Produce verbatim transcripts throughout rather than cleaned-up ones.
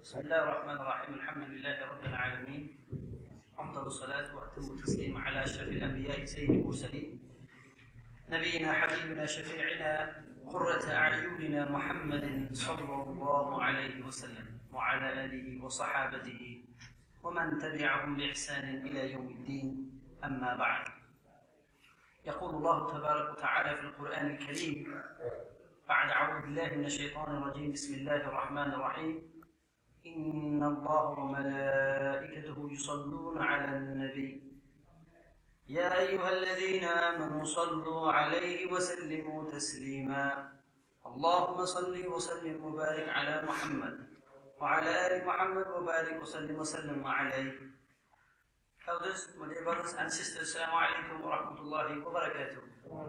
بسم الله الرحمن الرحيم. الحمد لله رب العالمين، أفضل الصلاة وأتم التسليم على أشرف الأنبياء سيد المرسلين نبينا حبيبنا شفيعنا قرة أعيننا محمد صلى الله عليه وسلم وعلى آله وصحابته ومن تبعهم بإحسان إلى يوم الدين. أما بعد، يقول الله تبارك وتعالى في القرآن الكريم بعد أعوذ بالله من الشيطان الرجيم: بسم الله الرحمن الرحيم. إن الله وملائكته يصلون على النبي يا أيها الذين آمنوا صلوا عليه وسلموا تسليما. اللهم صل وسلم وبارك على محمد وعلى آل محمد وبارك وسلم وسلم عليه. Elders, my dear brothers and sisters, Assalamu alaikum wa rahmatullahi wa barakatuh.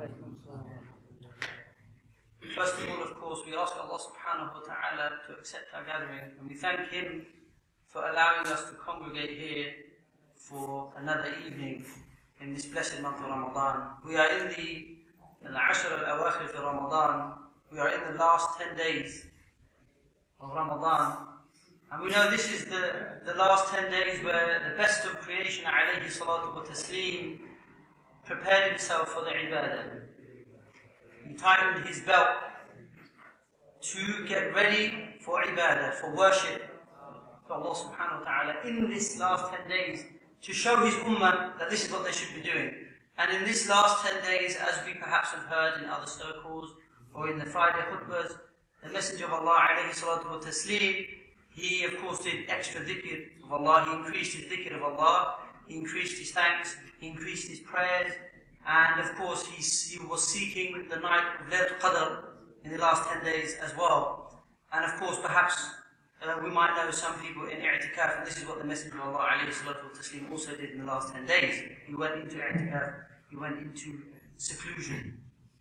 First of all, of course, we ask Allah subhanahu wa ta'ala to accept our gathering, and we thank Him for allowing us to congregate here for another evening in this blessed month of Ramadan. We are in the Al-Ashr al-Awakhir of Ramadan. We are in the last ten days of Ramadan. And we know this is the, the last ten days where the best of creation, alayhi salatu wa taslim, prepared himself for the ibadah. He tightened his belt to get ready for ibadah, for worship to Allah subhanahu wa ta'ala in this last ten days, to show his ummah that this is what they should be doing. And in this last ten days, as we perhaps have heard in other circles or in the Friday khutbahs, the Messenger of Allah alayhi salatu wa taslim, he of course did extra dhikr of Allah, he increased his dhikr of Allah, he increased his thanks, he increased his prayers, and of course he, he was seeking the night of Laylatul Qadr in the last ten days as well. And of course perhaps uh, we might know some people in i'tikaf, and this is what the Messenger of Allah alayhi salatu wa taslim also did in the last ten days. He went into i'tikaf, he went into seclusion.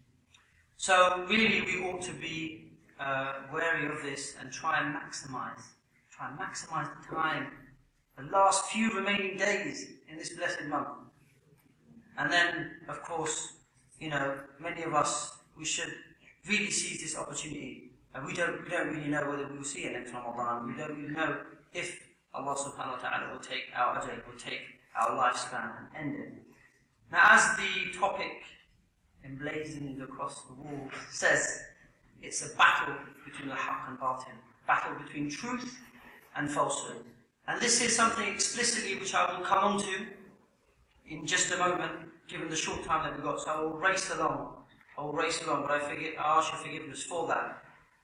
So really we ought to be uh, wary of this and try and maximize Try and maximize the time, the last few remaining days in this blessed month. And then, of course, you know, many of us, we should really seize this opportunity. And we don't, we don't really know whether we will see it next Ramadan. We don't really know if Allah subhanahu wa ta'ala will take our ajal, will take our lifespan and end it. Now, as the topic emblazoned across the wall says, it's a battle between the haqq and batil, battle between truth and falsehood. And this is something explicitly which I will come on to in just a moment, given the short time that we've got. So I will race along. I will race along, but I, forget, I ask your forgiveness for that.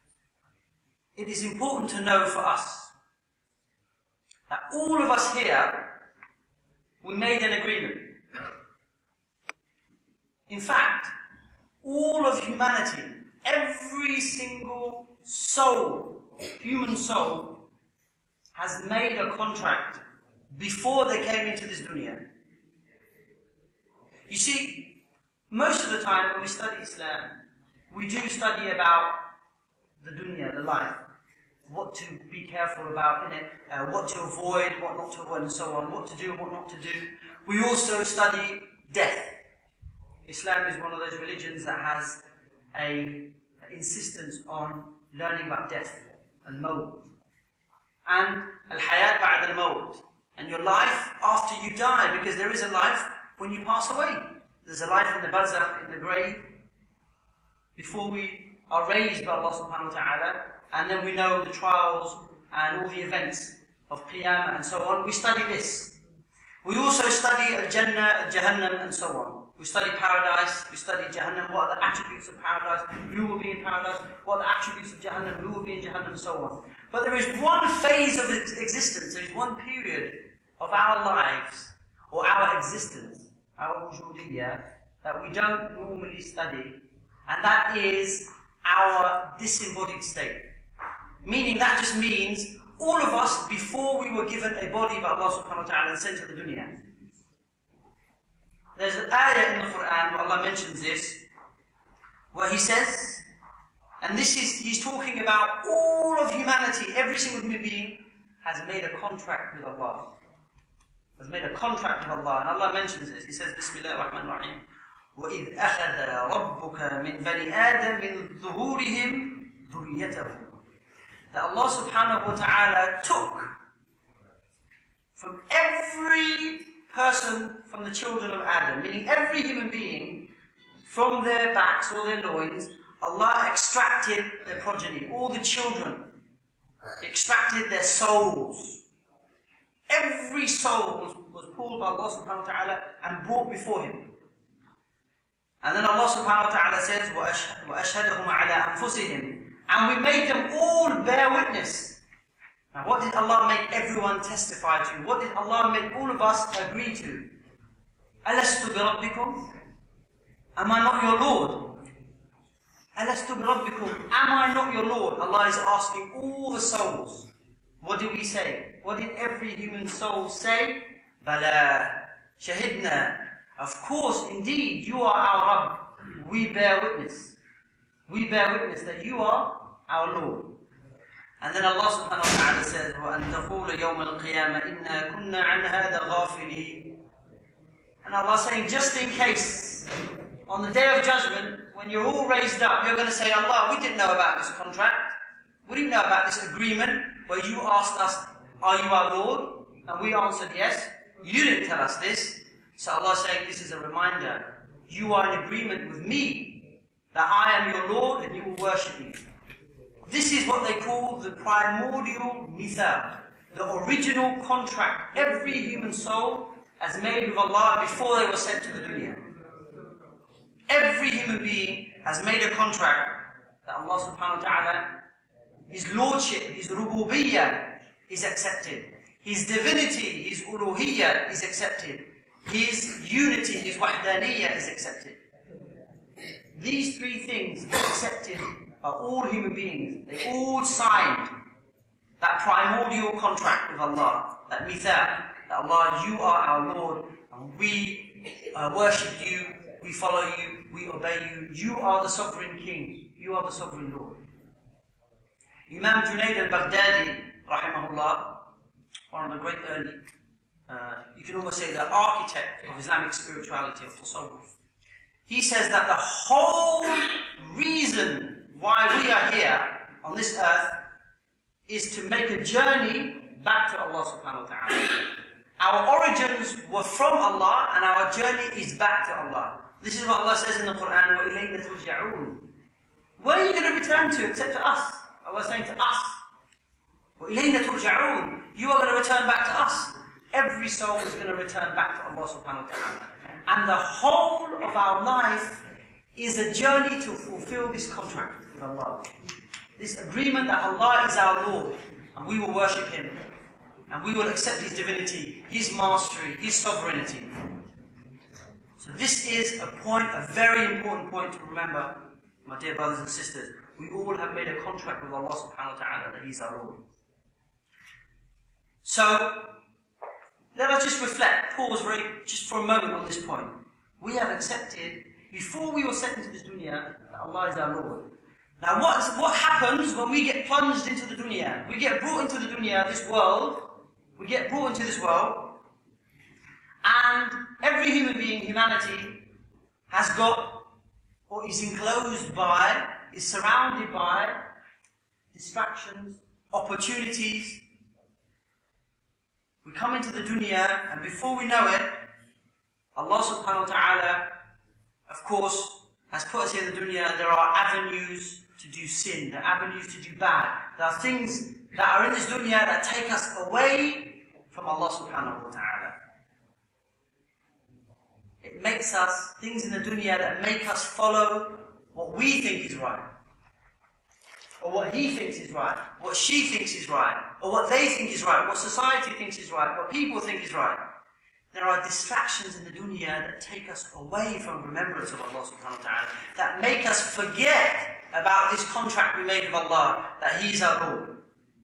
It is important to know for us that all of us here, we made an agreement. In fact, all of humanity, every single soul, human soul, has made a contract before they came into this dunya. You see, most of the time when we study Islam, we do study about the dunya, the life, what to be careful about in it, uh, what to avoid, what not to avoid, and so on, what to do and what not to do. We also study death. Islam is one of those religions that has a insistence on learning about death and maut. And al-hayat ba'd al-maut, and your life after you die, because there is a life when you pass away. There's a life in the barzakh, in the grave, before we are raised by Allah subhanahu wa ta'ala, and then we know the trials and all the events of Qiyamah and so on. We study this. We also study al-Jannah, al-Jahannam and so on. We study paradise, we study Jahannam, what are the attributes of paradise, who will be in paradise, what are the attributes of Jahannam, who will be in Jahannam and so on. But there is one phase of existence, there is one period of our lives, or our existence, our wujudiyya, that we don't normally study, and that is our disembodied state. Meaning that just means all of us, before we were given a body by Allah subhanahu wa ta'ala and sent to the dunya. There's an ayah in the Quran where Allah mentions this, where He says, and this is, He's talking about all of humanity, every single human being has made a contract with Allah. Has made a contract with Allah, and Allah mentions this. He says, Bismillah ar-Rahman ar-Rahim, وَإِذْ أَخَذَ رَبُّكَ مِنْ بَنِي آدَمٍ مِنْ ظُهُورِهِمْ ذُرِّيَّتَهُمْ. that Allah subhanahu wa ta'ala took from every person from the children of Adam, meaning every human being, from their backs or their loins, Allah extracted their progeny, all the children, extracted their souls. Every soul was, was pulled by Allah subhanahu wa ta'ala and brought before Him. And then Allah subhanahu wa ta'ala says, وَأَشْهَدَهُمْ عَلَىٰ أَنفُسِهِمْ, and we made them all bear witness. Now what did Allah make everyone testify to? What did Allah make all of us agree to? أَلَسْتُ بِرَبِّكُمْ, am I not your Lord? أَلَسْتُ بِرَبِّكُمْ, am I not your Lord? Allah is asking all the souls. What did we say? What did every human soul say? بَلَا شَهِدْنَا, of course, indeed, you are our Rabb. We bear witness. We bear witness that you are our Lord. And then Allah subhanahu wa ta'ala says, وَأَن تَقُولَ يَوْمَ الْقِيَامَةِ إِنَّا كُنَّا عَنْ هَذَا غَافِلِينَ. And Allah saying, just in case, on the day of judgment, when you're all raised up, you're going to say, Allah, we didn't know about this contract. We didn't know about this agreement where you asked us, are you our Lord? And we answered yes. You didn't tell us this. So Allah is saying, this is a reminder. You are in agreement with me, that I am your Lord and you will worship me. This is what they call the primordial mithaq, the original contract every human soul has made with Allah before they were sent to the dunya. Every human being has made a contract that Allah subhanahu wa ta'ala, His lordship, His rububiyyah is accepted. His divinity, His uluhiyyah is accepted. His unity, His wahdaniyyah is accepted. These three things are accepted by all human beings. They all signed that primordial contract with Allah, that mithaq, that Allah, you are our Lord, and we uh, worship you, we follow you, we obey you. You are the sovereign King. You are the sovereign Lord. Imam Junayd al-Baghdadi, rahimahullah, one of the great early, uh, you can almost say the architect of Islamic spirituality, of Tasawwuf. He says that the whole reason why we are here on this earth is to make a journey back to Allah subhanahu wa ta'ala. Our origins were from Allah and our journey is back to Allah. This is what Allah says in the Quran, وَإِلَيْنَا تُرْجَعُونَ. Where are you going to return to except to us? Allah is saying to us, وَإِلَيْنَا تُرْجَعُونَ. You are going to return back to us. Every soul is going to return back to Allah subhanahu wa ta'ala. And the whole of our life is a journey to fulfill this contract with Allah. This agreement that Allah is our Lord, and we will worship Him, and we will accept His divinity, His mastery, His sovereignty. So this is a point, a very important point to remember, my dear brothers and sisters. We all have made a contract with Allah subhanahu wa ta'ala that He's our Lord. So, let us just reflect, pause very, just for a moment on this point. We have accepted, before we were sent into this dunya, that Allah is our Lord. Now what, what happens when we get plunged into the dunya? We get brought into the dunya, this world, we get brought into this world, and every human being, humanity, has got, or is enclosed by, is surrounded by distractions, opportunities. We come into the dunya, and before we know it, Allah subhanahu wa ta'ala, of course, has put us here in the dunya. There are avenues to do sin, there are avenues to do bad. There are things that are in this dunya that take us away from Allah subhanahu wa ta'ala. It makes us, things in the dunya that make us follow what we think is right. Or what he thinks is right, what she thinks is right, or what they think is right, what society thinks is right, what people think is right. There are distractions in the dunya that take us away from remembrance of Allah subhanahu wa ta'ala, that make us forget about this contract we made with Allah, that He is our Lord.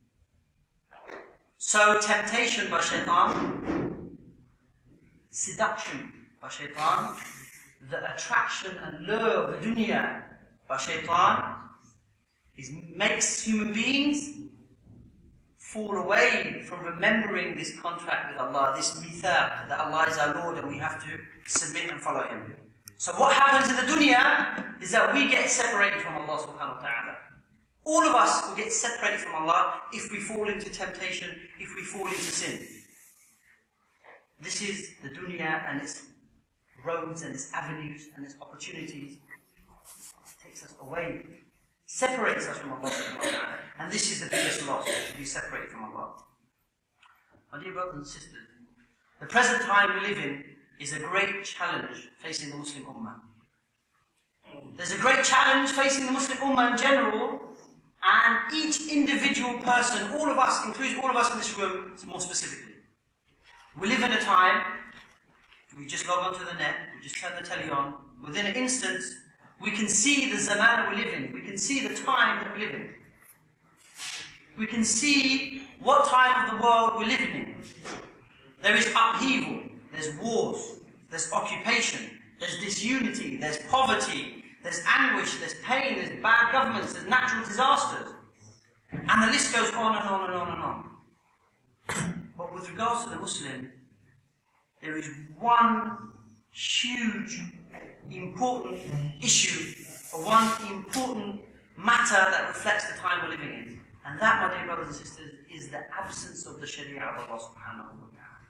So temptation by shaitan, seduction by shaitan, the attraction and lure of the dunya by shaitan, it makes human beings fall away from remembering this contract with Allah, this mithaq, that Allah is our Lord and we have to submit and follow Him. So what happens in the dunya is that we get separated from Allah subhanahu wa ta'ala. All of us will get separated from Allah if we fall into temptation, if we fall into sin. This is the dunya and its roads and its avenues and its opportunities. It takes us away, separates us from Allah. And this is the biggest loss, to be separated from Allah. My dear brothers and sisters, the present time we live in is a great challenge facing the Muslim Ummah. There's a great challenge facing the Muslim Ummah in general, and each individual person, all of us, including all of us in this room, more specifically. We live in a time, we just log onto the net, we just turn the telly on, within an instant, we can see the zaman we live in, we can see the time that we live in. We can see what time of the world we're living in. There is upheaval, there's wars, there's occupation, there's disunity, there's poverty, there's anguish, there's pain, there's bad governments, there's natural disasters. And the list goes on and on and on and on. But with regards to the Muslim, there is one huge, important issue, or one important matter that reflects the time we're living in. And that, my dear brothers and sisters, is the absence of the Sharia of Allah subhanahu wa ta'ala.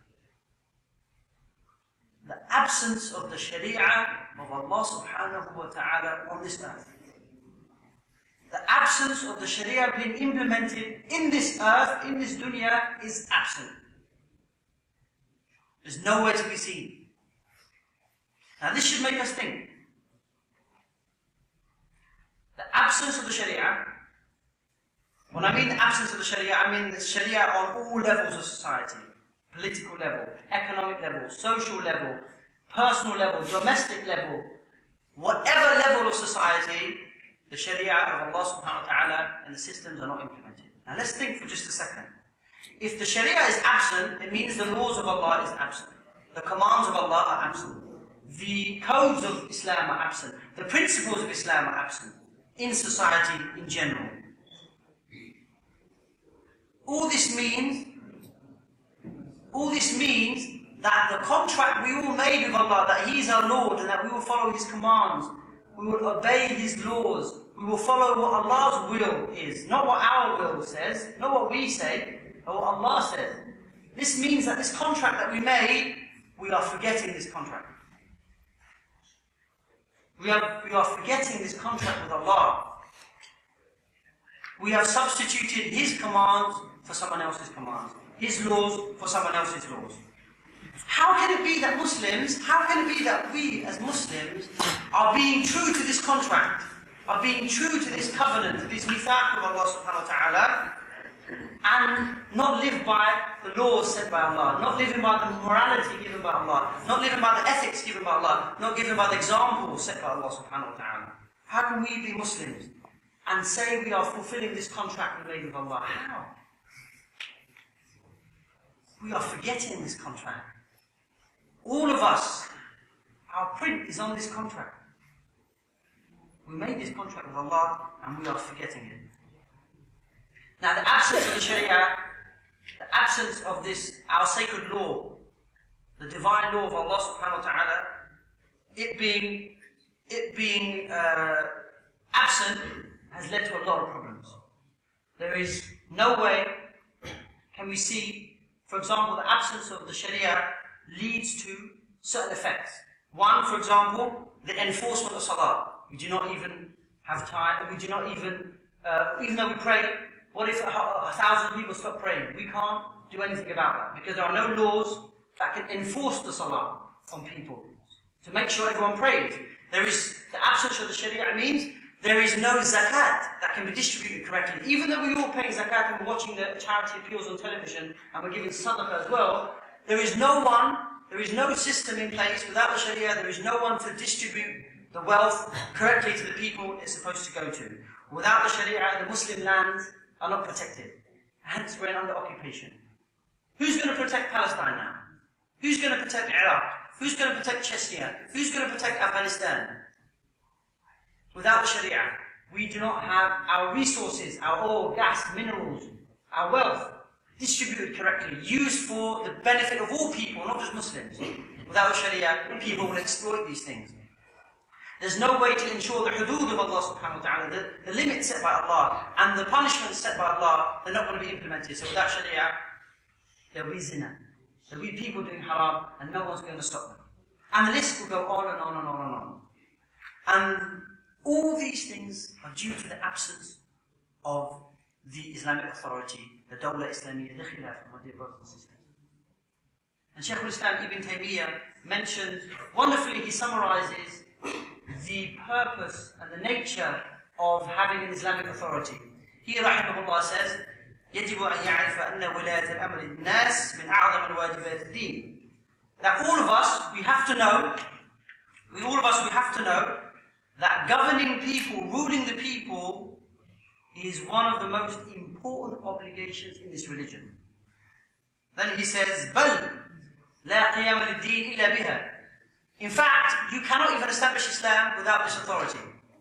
The absence of the Sharia of Allah subhanahu wa ta'ala on this earth. The absence of the Sharia being implemented in this earth, in this dunya, is absent. There's nowhere to be seen. Now this should make us think. The absence of the Sharia, when I mean the absence of the Sharia, I mean the Sharia on all levels of society. Political level, economic level, social level, personal level, domestic level, whatever level of society, the Sharia of Allah subhanahu wa ta'ala and the systems are not implemented. Now let's think for just a second. If the Sharia is absent, it means the laws of Allah is absent. The commands of Allah are absent. The codes of Islam are absent. The principles of Islam are absent in society in general. All this means, all this means that the contract we all made with Allah, that He is our Lord and that we will follow His commands, we will obey His laws, we will follow what Allah's will is, not what our will says, not what we say, but what Allah says. This means that this contract that we made, we are forgetting this contract. We are, we are forgetting this contract with Allah. We have substituted His commands for someone else's commands, His laws for someone else's laws. How can it be that Muslims, how can it be that we as Muslims are being true to this contract, are being true to this covenant, to this mithaq of Allah subhanahu wa ta'ala, and not live by the laws set by Allah, not living by the morality given by Allah, not living by the ethics given by Allah, not given by the examples set by Allah subhanahu wa ta'ala? How can we be Muslims and say we are fulfilling this contract we made with Allah? How? We are forgetting this contract. All of us, our print is on this contract. We made this contract with Allah and we are forgetting it. Now the absence of the Sharia, the absence of this, our sacred law, the divine law of Allah subhanahu wa ta'ala, it being, it being uh, absent has led to a lot of problems. There is no way can we see, for example, the absence of the Sharia leads to certain effects. One, for example, the enforcement of Salah. We do not even have time, we do not even, uh, even though we pray, what if a, a thousand people stop praying? We can't do anything about that because there are no laws that can enforce the Salah on people to make sure everyone prays. There is the absence of the Sharia means there is no zakat that can be distributed correctly. Even though we all pay zakat and we're watching the charity appeals on television and we're giving sadaqah as well, there is no one, there is no system in place without the Sharia, there is no one to distribute the wealth correctly to the people it's supposed to go to. Without the Sharia, the Muslim lands are not protected. Hence we're under occupation. Who's going to protect Palestine now? Who's going to protect Iraq? Who's going to protect Chechnya? Who's going to protect Afghanistan? Without the Sharia, we do not have our resources, our oil, gas, minerals, our wealth distributed correctly, used for the benefit of all people, not just Muslims. Without Sharia, people will exploit these things. There's no way to ensure the hudud of Allah subhanahu wa ta'ala, the, the limits set by Allah, and the punishments set by Allah, they're not going to be implemented. So without sharia, there'll be zina. There'll be people doing haram, and no one's going to stop them. And the list will go on and on and on and on. And all these things are due to the absence of the Islamic authority, the Dawla Islamiyya, the Khilafah, my dear brothers and sisters. And Shaykh al-Islam Ibn Taymiyyah mentioned, wonderfully he summarizes the purpose and the nature of having an Islamic authority. He, rahimahullah, says, يجب أن يعرف أن ولاية الأمر الناس من أعظم الواجبات الدين. That all of us, we have to know, we all of us, we have to know that governing people, ruling the people, is one of the most important obligations in this religion. Then he says, بل لا قيام للدين إلا بها. In fact, you cannot even establish Islam without this authority.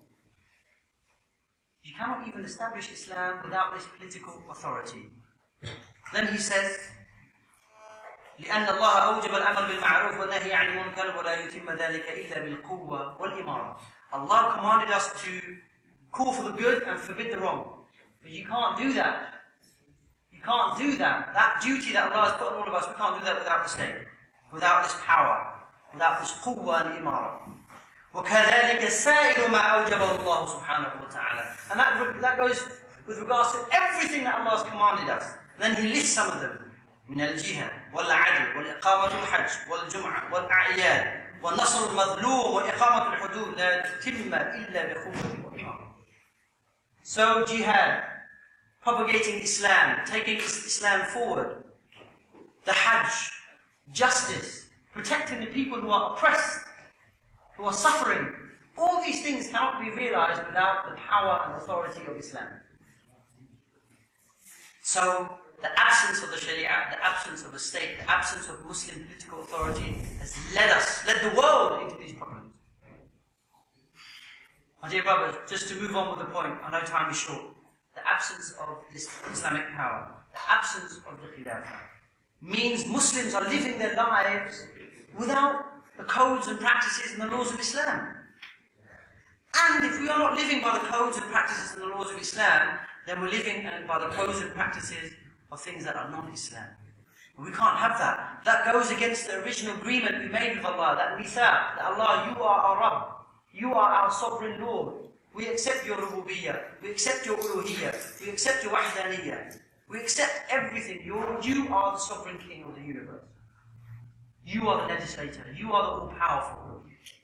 You cannot even establish Islam without this political authority. Then he says, لأن الله أوجب الأمر بالمعروف والنهي عن المنكر ولا يتم ذلك إلا بالقوة والإمارة. Allah commanded us to call for the good and forbid the wrong. But you can't do that. You can't do that. That duty that Allah has put on all of us, we can't do that without the state, without this power, without this قوة and إمارة. وكذلك سائر ما أوجبه الله سبحانه وتعالى. And that, that goes with regards to everything that Allah has commanded us. Then he lists some of them. من الجهاد والعدل والإقامة الحج والجمعة والأعياد والنصر المظلوم وإقامة الحدود لا تتم إلا بقوة وإمارة. So jihad, propagating Islam, taking Islam forward, the Hajj, justice, protecting the people who are oppressed, who are suffering, all these things cannot be realized without the power and authority of Islam. So the absence of the Sharia, the absence of the state, the absence of Muslim political authority has led us, led the world into these problems. My dear brothers, just to move on with the point, I know time is short. The absence of this Islamic power, the absence of the Khilafah, means Muslims are living their lives without the codes and practices and the laws of Islam. And if we are not living by the codes and practices and the laws of Islam, then we're living by the codes and practices of things that are non-Islam. We can't have that. That goes against the original agreement we made with Allah, that mithaq, that Allah, you are our Rabb, you are our sovereign Lord. We accept your rububiyyah, we accept your uluhiyyah, we accept your wahdaniyyah, we accept everything. You're, you are the sovereign king of the universe. You are the legislator, you are the all-powerful.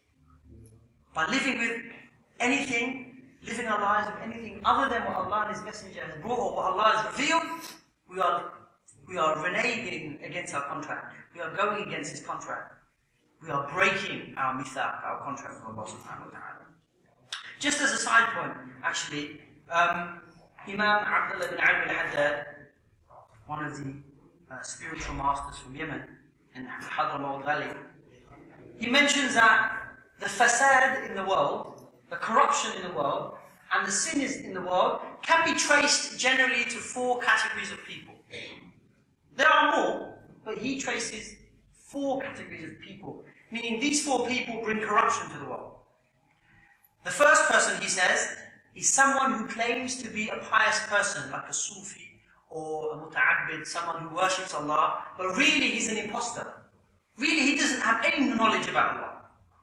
By living with anything, living our lives with anything other than what Allah and His Messenger has brought or what Allah has revealed, we are, we are reneging against our contract. We are going against His contract. We are breaking our mithaq, our contract with Allah subhanahu wa ta'ala. Just as a side point, actually, um, Imam Abdullah bin Ali al-Haddad, one of the uh, spiritual masters from Yemen, in Hadramaut Valley, he mentions that the fasad in the world, the corruption in the world, and the sinners in the world can be traced generally to four categories of people. There are more, but he traces four categories of people, meaning these four people bring corruption to the world. The first person, he says, is someone who claims to be a pious person, like a Sufi or a muta'abbid, someone who worships Allah, but really he's an imposter. Really, he doesn't have any knowledge about Allah.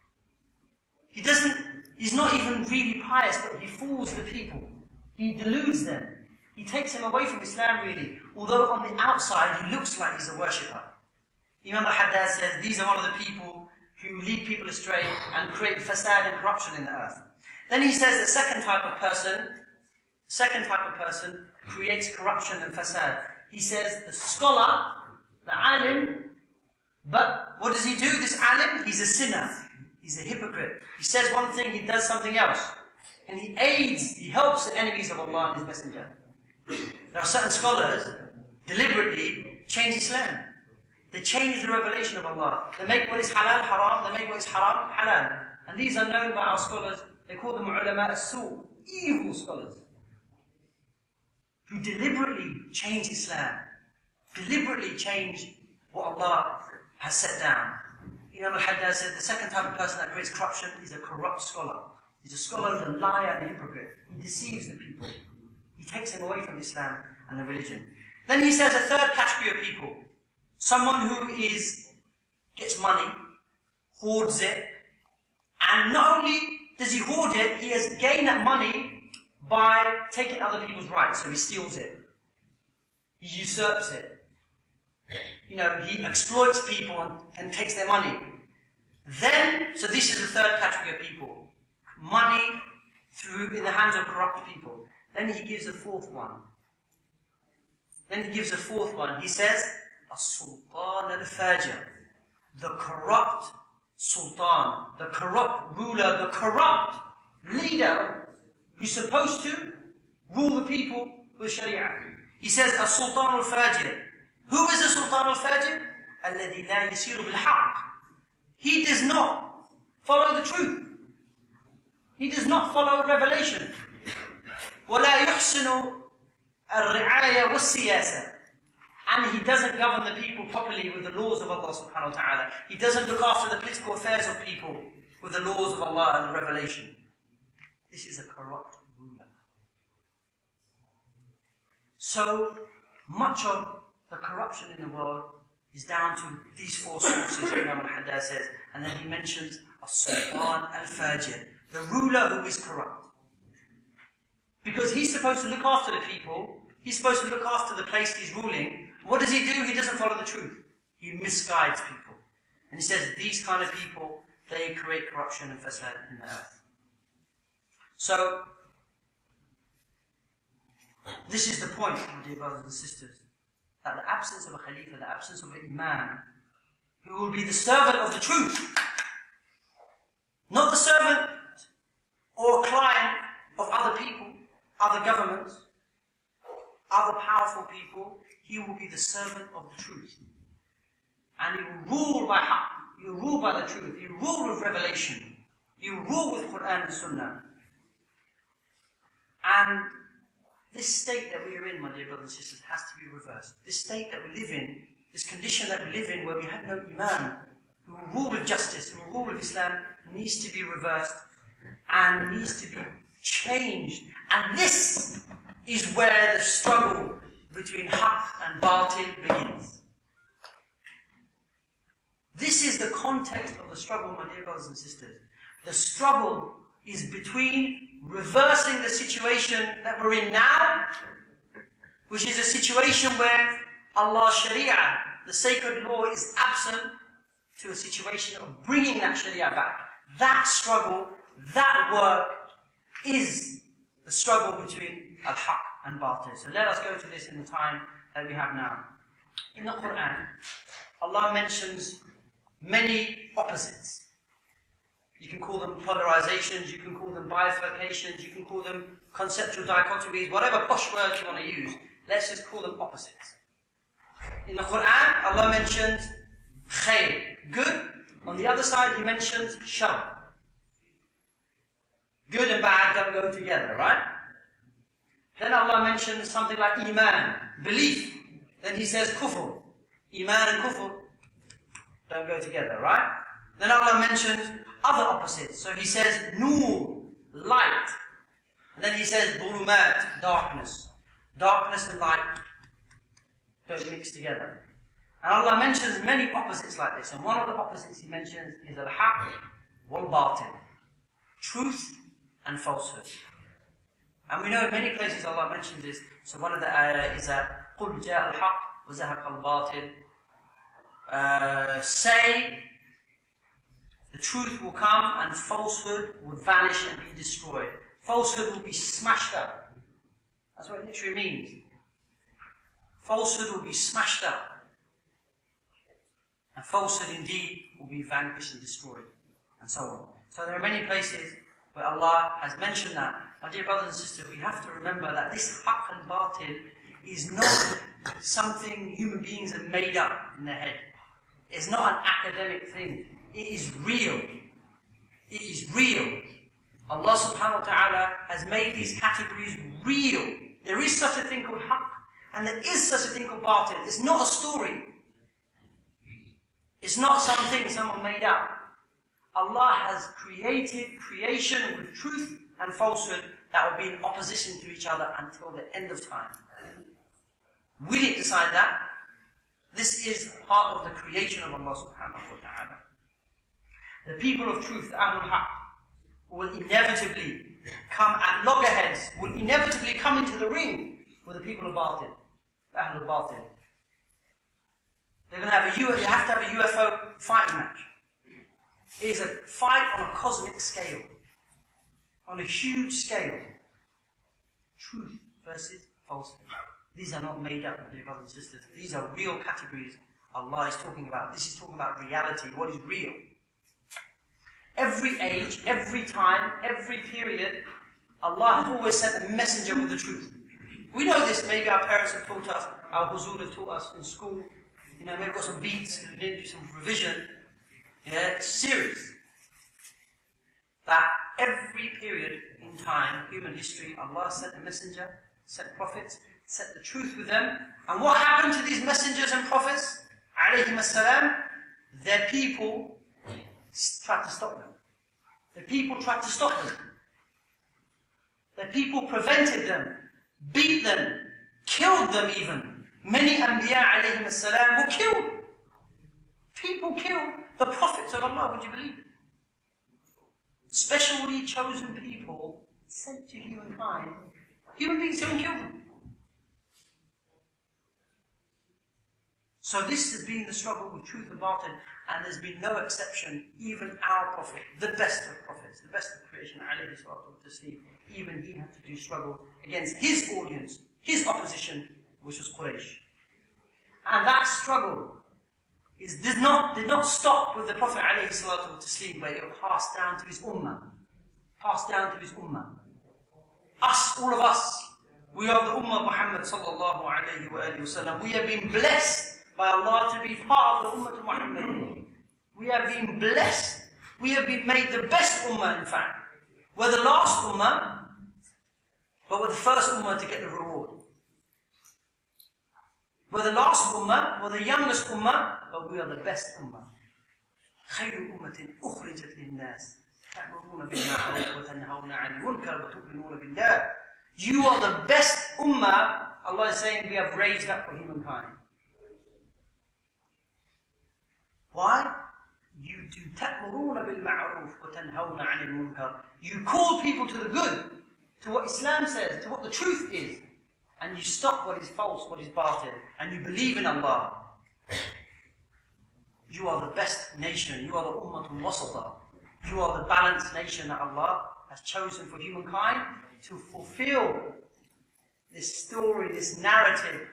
He doesn't, he's not even really pious, but he fools the people. He deludes them. He takes them away from Islam, really, although on the outside he looks like he's a worshipper. Imam al-Haddad says these are one of the people who lead people astray and create fasad and corruption in the earth. Then he says the second type of person, second type of person creates corruption and fasad. He says the scholar, the alim, but what does he do, this alim? He's a sinner. He's a hypocrite. He says one thing, he does something else. And he aids, he helps the enemies of Allah and His Messenger. There are certain scholars deliberately change Islam. They change the revelation of Allah. They make what is halal haram, they make what is haram halal. And these are known by our scholars, they call them ulama as-su', evil scholars, who deliberately change Islam, deliberately change what Allah has set down. Imam al-Haddad said the second type of person that creates corruption is a corrupt scholar. He's a scholar who's a liar and a hypocrite. He deceives the people. He takes them away from Islam and the religion. Then he says a third category of people. Someone who is gets money, hoards it, and not only does he hoard it, he has gained that money by taking other people's rights. So he steals it. He usurps it. You know, he exploits people and, and takes their money. Then, so this is the third category of people. Money through in the hands of corrupt people. Then he gives a fourth one. Then he gives a fourth one. He says, As-Sultan al-Fajr. The corrupt Sultan, the corrupt ruler, the corrupt leader who's supposed to rule the people with Sharia. He says, As-Sultan al-Fajr. Who is the Sultan al-Fajr? الَّذِي لَا يَسِيرُ بِالْحَقِّ. He does not follow the truth. He does not follow revelation. وَلَا يُحْسِنُ الرِّعَايَةَ وَالسِّيَاسَةَ. And he doesn't govern the people properly with the laws of Allah subhanahu wa ta'ala. He doesn't look after the political affairs of people with the laws of Allah and the revelation. This is a corrupt ruler. So much of the corruption in the world is down to these four sources, Imam al-Haddad says. And then he mentions As-Sultan al-Fajr, the ruler who is corrupt. Because he's supposed to look after the people, he's supposed to look after the place he's ruling. What does he do? He doesn't follow the truth. He misguides people. And he says these kind of people, they create corruption and fasad in the earth. So, this is the point, my dear brothers and sisters, that the absence of a Khalifa, the absence of an Imam, who will be the servant of the truth, not the servant or client of other people, other governments, other powerful people. He will be the servant of the truth. And he will rule by haqq, he will rule by the truth, he will rule with revelation, he will rule with Quran and Sunnah. And this state that we are in, my dear brothers and sisters, has to be reversed. This state that we live in, this condition that we live in where we have no Imam, who will rule with justice, who will rule with Islam, needs to be reversed and needs to be changed. And this is where the struggle between haqq and batil begins. This is the context of the struggle, my dear brothers and sisters. The struggle is between reversing the situation that we're in now, which is a situation where Allah's Sharia, the sacred law, is absent, to a situation of bringing that Sharia back. That struggle, that work, is the struggle between al-haqq and batil. So let us go to this in the time that we have now. In the Quran, Allah mentions many opposites. You can call them polarizations, you can call them bifurcations, you can call them conceptual dichotomies, whatever posh word you want to use. Let's just call them opposites. In the Quran, Allah mentions khayr, good. On the other side, He mentions shar. Good and bad don't go together, right? Then Allah mentions something like iman, belief. Then He says kufr. Iman and kufr don't go together, right? Then Allah mentions other opposites. So He says nur, light. And then He says dhulumat, darkness. Darkness and light don't mix together. And Allah mentions many opposites like this. And one of the opposites He mentions is al-haqq wal-batil. Truth and falsehood. And we know in many places Allah mentions this. So one of the ayah is that قُلْ جَاءَ الْحَقِّ وَزَهَقَ الْبَاطِلِ. Uh, say the truth will come and falsehood will vanish and be destroyed. Falsehood will be smashed up. That's what it literally means. Falsehood will be smashed up. And falsehood indeed will be vanquished and destroyed. And so on. So there are many places where Allah has mentioned that. My dear brothers and sisters, we have to remember that this haqq and batil is not something human beings have made up in their head. It's not an academic thing. It is real. It is real. Allah subhanahu wa ta'ala has made these categories real. There is such a thing called haqq, and there is such a thing called batil. It's not a story. It's not something someone made up. Allah has created creation with truth and falsehood that will be in opposition to each other until the end of time. We didn't decide that. This is part of the creation of Allah subhanahu wa ta'ala. The people of truth, Ahlul Haqq, will inevitably come at loggerheads, will inevitably come into the ring with the people of Batil, Ahlul Batil. They're going to have a U F O, you have to have a U F O fighting match. It is a fight on a cosmic scale, on a huge scale. Truth versus falsehood. These are not made up, my dear brothers and sisters. These are real categories Allah is talking about. This is talking about reality, what is real. Every age, every time, every period, Allah has always sent a messenger with the truth. We know this, maybe our parents have taught us, our huzur have taught us in school. You know, maybe got some beats, we need to do some revision. Yeah, it's serious. That every period in time, human history, Allah sent a messenger, sent prophets, sent the truth with them. And what happened to these messengers and prophets? Alayhim as-salam, their people tried to stop them. The people tried to stop them. The people prevented them, beat them, killed them even. Many Anbiya alayhim as-salam were killed. People killed the prophets of Allah, would you believe it? Specially chosen people sent to humankind. Human beings don't kill them. So this has been the struggle with truth and batil, and there's been no exception. Even our Prophet, the best of prophets, the best of creation, alayhi salatu taslim, even he had to do struggle against his audience, his opposition, which was Quraysh. And that struggle is, did, not, did not stop with the Prophet alayhi salatu taslim, but it passed down to his ummah. Passed down to his ummah. Us, all of us, we are the ummah of Muhammad sallallahu alayhi wa alayhi wa sallam. We have been blessed by Allah to be part of the ummah of Muhammad. We have been blessed. We have been made the best ummah, in fact. We're the last ummah, but we're the first ummah to get the reward. We're the last ummah, we're the youngest ummah, but we are the best ummah. خير أمة أخرجت للناس تأمرون بالمعروف وتنهون عن المنكر وتؤمنون بالله. You are the best ummah. Allah is saying we have raised up for humankind. Why? You do تأمرون بالمعروف وتنهون عن المنكر. You call people to the good, to what Islam says, to what the truth is. And you stop what is false, what is batil, and you believe in Allah. You are the best nation. You are the Ummatul Wasata. You are the balanced nation that Allah has chosen for humankind to fulfill this story, this narrative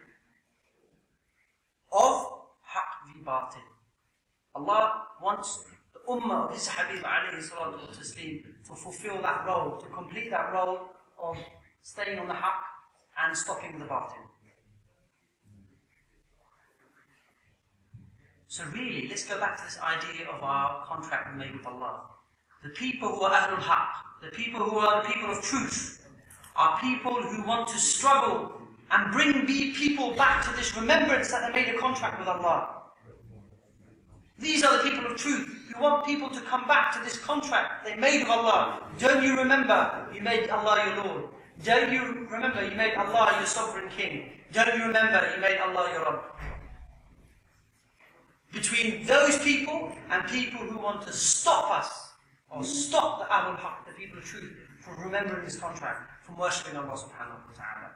of Haqq v Batil. Allah wants the Ummah of His Habib alayhi salatu wa taslim to fulfill that role, to complete that role of staying on the Haqq and stopping the Batil. So really, let's go back to this idea of our contract we made with Allah. The people who are Ahlul Haqq, the people who are the people of truth, are people who want to struggle and bring the people back to this remembrance that they made a contract with Allah. These are the people of truth who want people to come back to this contract they made with Allah. Don't you remember you made Allah your Lord? Don't you remember you made Allah your sovereign king? Don't you remember you made Allah your Rabb? Between those people and people who want to stop us, or stop the Ahlul Haqq, the people of truth, from remembering this contract, from worshipping Allah subhanahu wa ta'ala.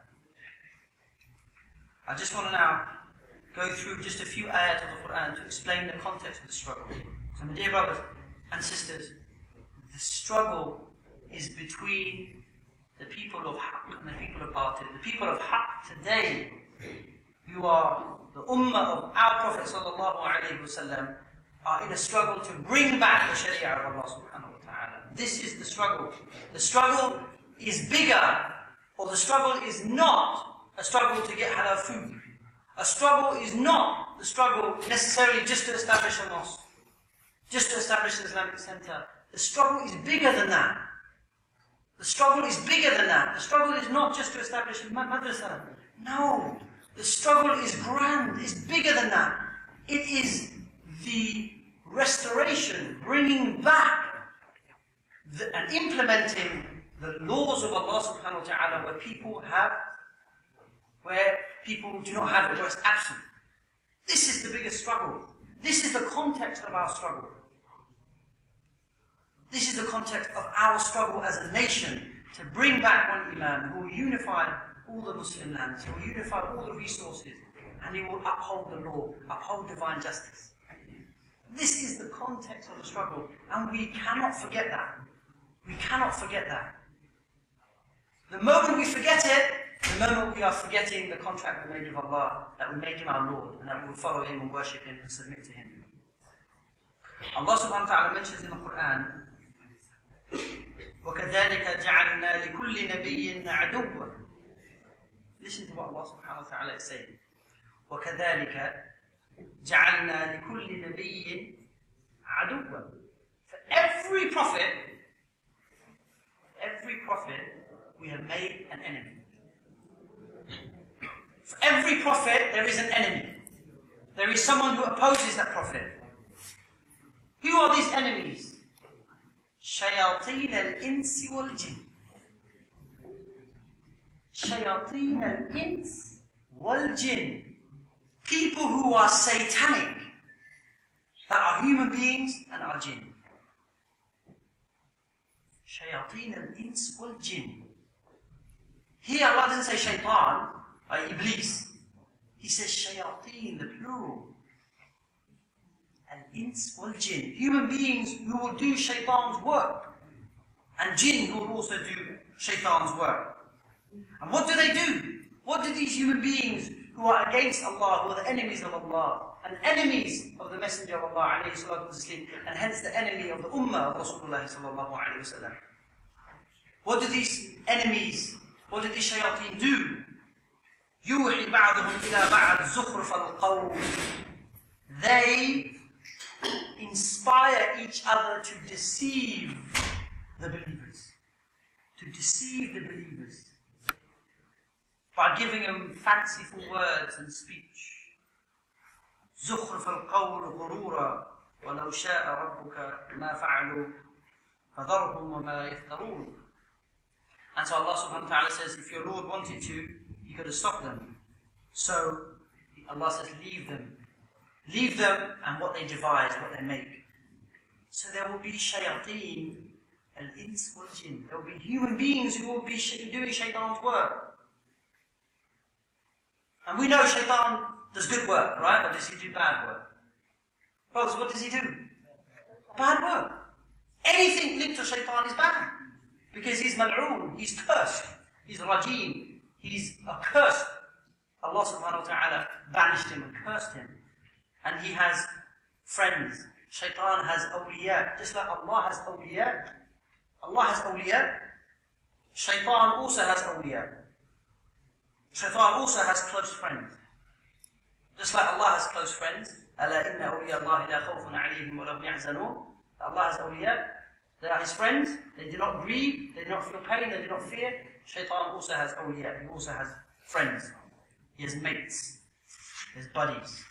I just want to now go through just a few ayat of the Quran to explain the context of the struggle. So my dear brothers and sisters, the struggle is between the people of Haqq and the people of Batil. The people of Haqq today, who are the ummah of our Prophet sallallahu alayhi wa sallam, are in a struggle to bring back the Sharia of Allah subhanahu wa ta'ala. This is the struggle. The struggle is bigger, or the struggle is not a struggle to get halal food. A struggle is not the struggle necessarily just to establish a mosque, just to establish an Islamic center. The struggle is bigger than that. The struggle is bigger than that. The struggle is not just to establish a madrasa. No. The struggle is grand, it's bigger than that. It is the restoration, bringing back the, and implementing the laws of Allah subhanahu wa ta'ala where people have, where people do not have it, where it's absent. This is the biggest struggle. This is the context of our struggle. This is the context of our struggle as a nation to bring back one Imam who will unify all the Muslim lands, who will unify all the resources, and he will uphold the law, uphold divine justice. This is the context of the struggle, and we cannot forget that. We cannot forget that. The moment we forget it, the moment we are forgetting the contract we made with Allah, that we made Him our Lord, and that we will follow Him and worship Him and submit to Him. Allah subhanahu wa ta'ala mentions in the Quran, وَكَذَلِكَ جَعَلْنَا لِكُلِّ نَبِيٍّ عَدُوًّا. Listen to what Allah subhanahu wa ta'ala is saying. وَكَذَلِكَ جَعَلْنَا لِكُلِّ نَبِيٍّ عَدُوًّا. For every prophet, every prophet, we have made an enemy. For every prophet, there is an enemy. There is someone who opposes that prophet. Who are these enemies? شَيَاطِينَ الْإِنسِ وَالْجِنِّ. شَيَاطِينَ الْإِنسِ وَالْجِنِّ. People who are satanic, that are human beings and are jinn. شَيَاطِينَ الْإِنسِ وَالْجِنِّ. Here Allah doesn't say shaitan, or iblis. He says shayateen, the plural. Al-ins wal-jinn. Human beings who will do shaitan's work. And jinn who will also do shaitan's work. And what do they do? What do these human beings who are against Allah, who are the enemies of Allah, and enemies of the Messenger of Allah, alayhi salatu wasalam, and hence the enemy of the Ummah of Rasulullah sallallahu alayhi wasallam? What do these enemies, what do these shayateen do? يُوحِي بَعْضُهُمْ إِلَى بَعْضٍ زُخْرُفَ الْقَوْلِ. They inspire each other to deceive the believers. To deceive the believers. By giving them fanciful words and speech. زُخْرُفَ الْقَوْلِ غُرُورًا وَلَوْ شَاءَ رَبُّكَ مَا فَعَلُوا فَذَرْهُمْ وَمَا يَفْتَرُونَ. And so Allah subhanahu wa ta'ala says, if your Lord wanted to, He could have stopped them. So Allah says, leave them. Leave them and what they devise, what they make. So there will be shayateen, al-ins wal-jinn. There will be human beings who will be doing shaitan's work. And we know shaitan does good work, right? Or does he do bad work? Folks, what does he do? Bad work. Anything linked to shaitan is bad. Because he's mal'oon, he's cursed, he's rajim, he's accursed. Allah subhanahu wa ta'ala banished him and cursed him. And he has friends. Shaitan has awliya. Just like Allah has awliya. Allah has awliya. Shaitan also has awliya. Shaitan also has close friends. Just like Allah has close friends. أَلَا إِنَّ أَوْلِيَا اللَّهِ لَا خَوْفٌ عَلَيْهِمْ وَلَا هُمْ يَحْزَنُونَ. Allah has awliya. They are His friends. They do not grieve. They do not feel pain. They do not fear. Shaitan also has awliya. He also has friends. He has mates. He has buddies.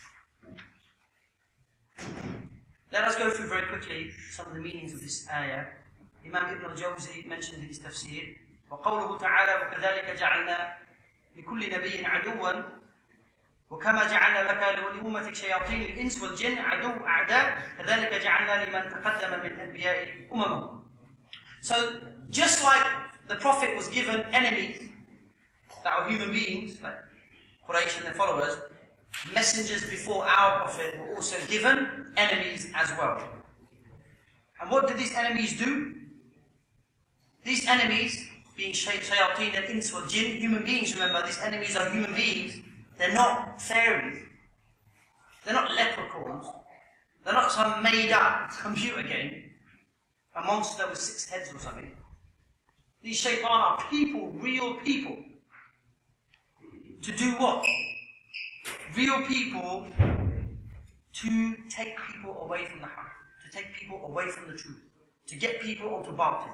Let us go through very quickly some of the meanings of this ayah. Imam Ibn al-Jawzi mentioned in his tafsir, وَقَوْلُهُ تَعَالَى وَكَذَلِكَ جَعَلْنَا لِكُلِّ نَبِيٍّ عَدُوًّا وَكَمَا جَعَلْنَا لَكَ وَلِأُمَّتِكَ شَيَاطِينَ الْإِنسِ وَالْجِنِّ عَدُوًّا أَعْدَاءَ كَذَلِكَ جَعَلْنَا لِمَنْ تَقَدَّمَ مِنْ أَنْبِيَاءِ أُمَمًا. So, just like the Prophet was given enemies that are human beings, like Quraysh and their followers, messengers before our Prophet were also given enemies as well. And what did these enemies do? These enemies, being shayateen and ins wal jinn, human beings, remember, these enemies are human beings. They're not fairies. They're not leprechauns. They're not some made-up computer game, a monster with six heads or something. These shaitan are people, real people. To do what? Real people to take people away from the haqq, to take people away from the truth, to get people onto batil.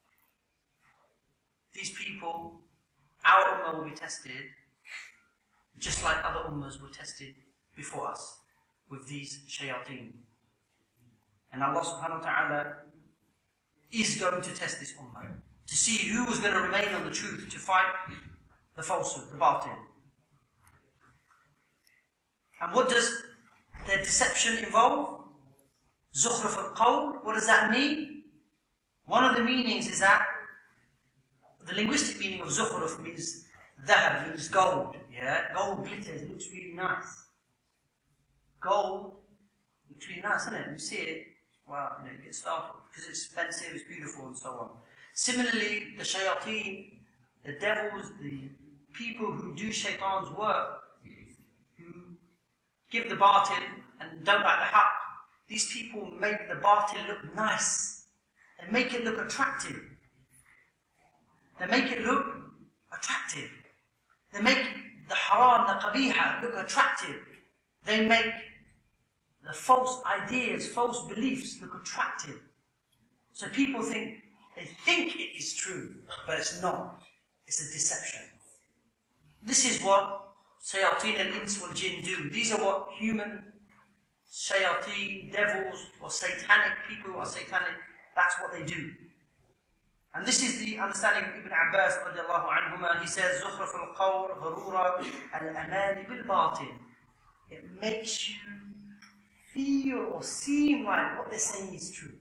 These people, our ummah will be tested just like other ummahs were tested before us with these shayateen. And Allah subhanahu wa ta'ala is going to test this ummah to see who was going to remain on the truth, to fight the falsehood, the batil. And what does their deception involve? Zukhruf al-qawl. What does that mean? One of the meanings is that the linguistic meaning of zukhruf means dhahab, means gold. Yeah, gold glitters, looks really nice. Gold looks really nice, doesn't it? You see it, wow, you know, you get startled because it's expensive, it's beautiful, and so on. Similarly, the shayateen, the devils, the people who do shaitan's work, who give the batil and don't like the haqq, these people make the batil look nice. They make it look attractive. They make it look attractive. They make the haram, the qabiha look attractive. They make the false ideas, false beliefs look attractive. So people think, they think it is true, but it's not. It's a deception. This is what shayateen al-ins wal jinn do. These are what human shayateen, devils, or satanic people who are satanic, that's what they do. And this is the understanding of Ibn Abbas radiallahu anhuma. He says, Zukhruf al-qawl, gharura, al-amani bil-batil. It makes you feel or seem like what they're saying is true.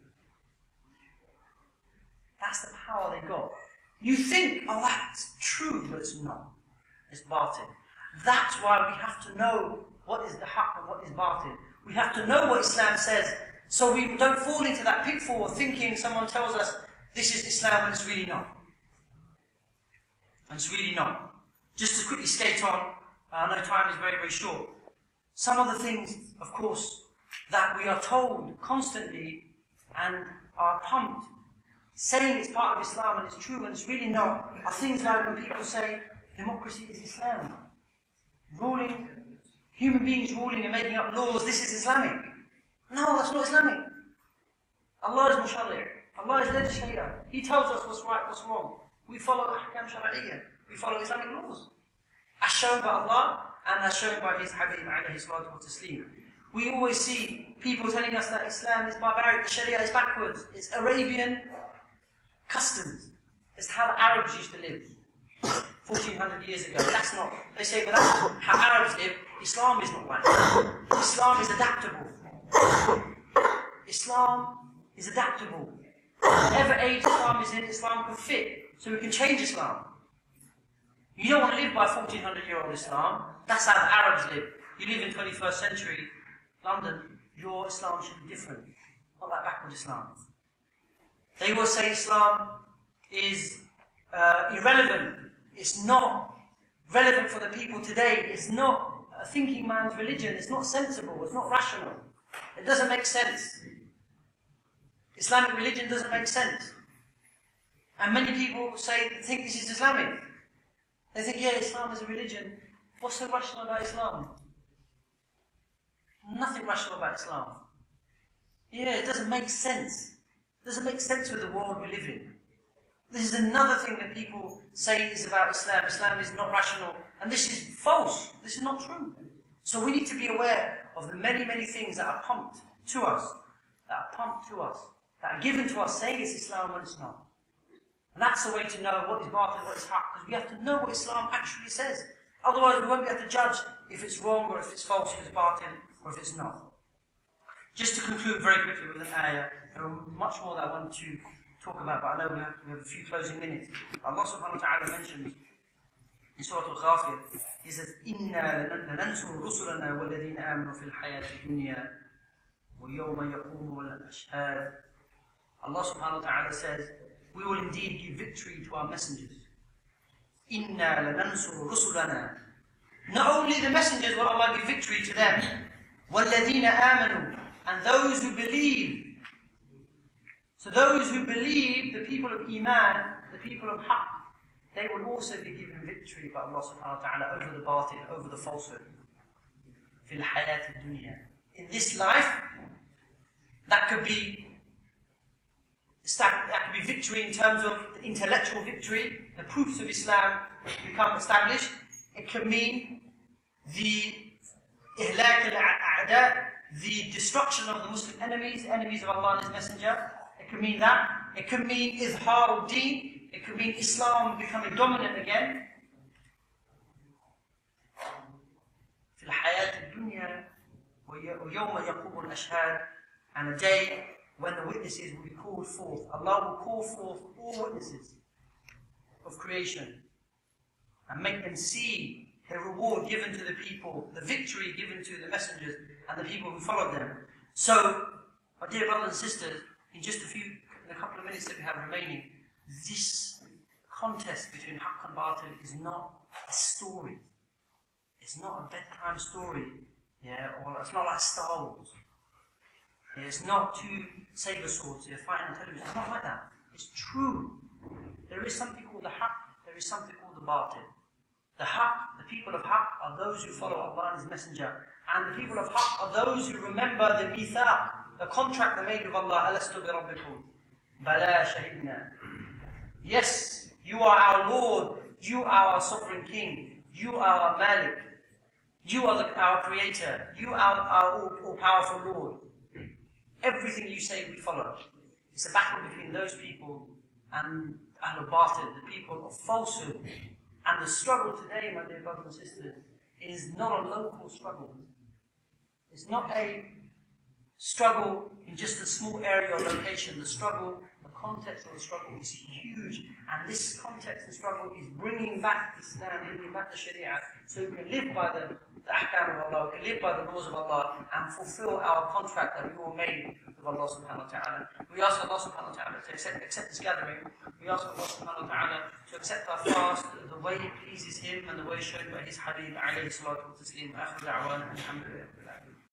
That's the power they got. You think, oh, that's true, but it's not. It's batil. That's why we have to know what is the haqq and what is batil. We have to know what Islam says, so we don't fall into that pitfall of thinking someone tells us this is Islam and it's really not. And it's really not. Just to quickly skate on, I know time is very, very short. Some of the things, of course, that we are told constantly and are pumped, saying it's part of Islam and it's true and it's really not, are things like when people say democracy is Islam. Ruling, human beings ruling and making up laws, this is Islamic. No, that's not Islamic. Allah is mushari'. Allah is legislator. He tells us what's right, what's wrong. We follow ahkam shar'iyyah. We follow Islamic laws. As shown by Allah and as shown by His Habib alayhi salatu wa taslim. We always see people telling us that Islam is barbaric, the Sharia is backwards. It's Arabian customs. It's how the Arabs used to live fourteen hundred years ago. That's not, they say, but that's how Arabs live. Islam is not like that. Islam is adaptable. Islam is adaptable. Whatever age Islam is in, Islam can fit. So we can change Islam. You don't want to live by fourteen hundred year old Islam. That's how the Arabs live. You live in twenty-first century London, your Islam should be different. Not like backward Islam. They will say Islam is uh, irrelevant. It's not relevant for the people today. It's not a thinking man's religion. It's not sensible. It's not rational. It doesn't make sense. Islamic religion doesn't make sense. And many people say, think this is Islamic. They think, yeah, Islam is a religion. What's so rational about Islam? Nothing rational about Islam. Yeah, it doesn't make sense. It doesn't make sense with the world we live in. This is another thing that people say is about Islam. Islam is not rational. And this is false. This is not true. So we need to be aware of the many, many things that are pumped to us, that are pumped to us, that are given to us, saying it's Islam when it's not. And that's the way to know what is batil and what is haqq, because we have to know what Islam actually says. Otherwise we won't be able to judge if it's wrong or if it's false, if it's batil or if it's not. Just to conclude very quickly with an ayah, there are much more that I want to talk about, but I know we have, we have a few closing minutes. Allah subhanahu wa ta'ala mentions in Surah Al-Ghafir, He says, إِنَّا لَنَنْصُرُ رُسُلَنَا وَالَّذِينَ آمَنُوا فِي الْحَيَاةِ الدُّنْيَا وَيَوْمَ يَقُومُ الْأَشْهَادُ. Allah subhanahu wa ta'ala says, we will indeed give victory to our messengers. إِنَّا لَنَنْصُرُ رُسُلَنَا. Not only the messengers will Allah give victory to them, وَالَّذِينَ آمَنُوا, and those who believe. So those who believe, the people of Iman, the people of Haqq, they will also be given victory by Allah subhanahu wa ta'ala over the batil, over the falsehood. فِي الْحَيَاةِ الدُّنْيَا. In this life, that could be that could be victory in terms of the intellectual victory, the proofs of Islam become established. It could mean the ihlak al-a'da, the destruction of the Muslim enemies, enemies of Allah and His Messenger. It can mean that. It can mean izhar al-deen. It can mean Islam becoming dominant again. في الحياة الدنيا ويوم يقوم الأشهاد, and a day when the witnesses will be called forth. Allah will call forth all witnesses of creation and make them see the reward given to the people, the victory given to the messengers and the people who followed them. So, my dear brothers and sisters, in just a few, in a couple of minutes that we have remaining, this contest between Haqq and Batil is not a story. It's not a bedtime story, yeah, or it's not like Star Wars. It's not two saber swords here fighting on television. It's not like that. It's true. There is something called the Haqq, there is something called the Batil. The Haqq, the people of Haqq, are those who follow Allah and His Messenger. And the people of Haqq are those who remember the mithaq, the contract they made with Allah. Alastu bi rabbikum? Bala shahidna. Yes, you are our Lord, you are our sovereign King, you are our Malik, you are the, our Creator, you are our all, all-powerful Lord. Everything you say we follow. It's a battle between those people and Ahlul Batil, the people of falsehood. And the struggle today, my dear brothers and sisters, is not a local struggle. It's not a struggle in just a small area or location. The struggle, the context of the struggle is huge. And this context and struggle is bringing back Islam, bringing back the Sharia, so we can live by the, the ahkam of Allah, we can live by the laws of Allah, and fulfill our contract that we all made with Allah subhanahu wa ta'ala. We ask Allah subhanahu wa ta'ala to accept, accept this gathering. We ask Allah subhanahu wa ta'ala to accept our fast the way it pleases Him and the way shown by His Habib alayhi salatu wa taslim. Akhir da'wana, alhamdulillah.